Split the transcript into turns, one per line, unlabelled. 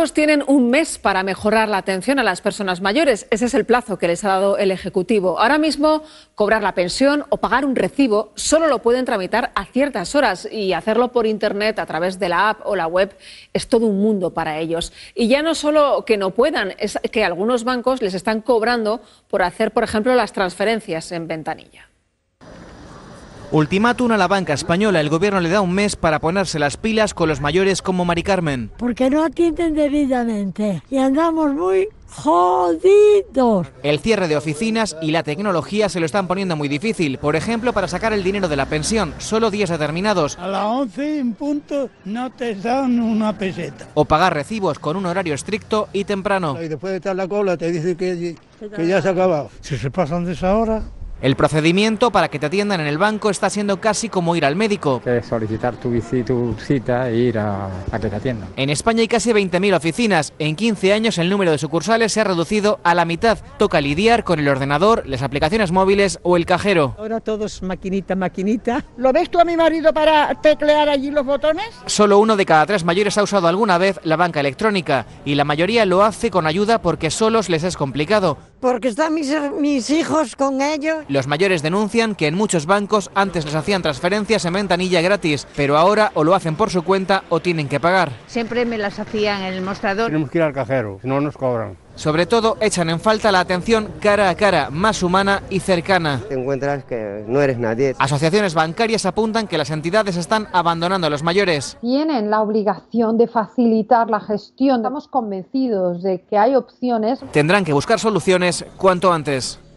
Tienen un mes para mejorar la atención a las personas mayores. Ese es el plazo que les ha dado el Ejecutivo. Ahora mismo, cobrar la pensión o pagar un recibo solo lo pueden tramitar a ciertas horas, y hacerlo por Internet a través de la app o la web es todo un mundo para ellos. Y ya no solo que no puedan, es que algunos bancos les están cobrando por hacer, por ejemplo, las transferencias en ventanilla.
Ultimátum a la banca española. El gobierno le da un mes para ponerse las pilas con los mayores como Mari Carmen.
Porque no atienden debidamente y andamos muy jodidos.
El cierre de oficinas y la tecnología se lo están poniendo muy difícil. Por ejemplo, para sacar el dinero de la pensión, solo días determinados.
A las 11 en punto no te dan una peseta.
O pagar recibos con un horario estricto y temprano.
Y después de estar la cola te dice que ya se ha acabado. Si se pasan de esa hora...
El procedimiento para que te atiendan en el banco está siendo casi como ir al médico.
Que solicitar tu cita e ir a que te atiendan.
En España hay casi 20.000 oficinas. En 15 años el número de sucursales se ha reducido a la mitad. Toca lidiar con el ordenador, las aplicaciones móviles o el cajero.
Ahora todo es maquinita, maquinita. ¿Lo ves tú a mi marido para teclear allí los botones?
Solo 1 de cada 3 mayores ha usado alguna vez la banca electrónica, y la mayoría lo hace con ayuda porque solos les es complicado.
Porque están mis hijos con ellos.
Los mayores denuncian que en muchos bancos antes les hacían transferencias en ventanilla gratis, pero ahora o lo hacen por su cuenta o tienen que pagar.
Siempre me las hacían en el mostrador.
Tenemos que ir al cajero, si no nos cobran.
Sobre todo echan en falta la atención cara a cara, más humana y cercana.
Te encuentras que no eres nadie.
Asociaciones bancarias apuntan que las entidades están abandonando a los mayores.
Tienen la obligación de facilitar la gestión. Estamos convencidos de que hay opciones.
Tendrán que buscar soluciones cuanto antes.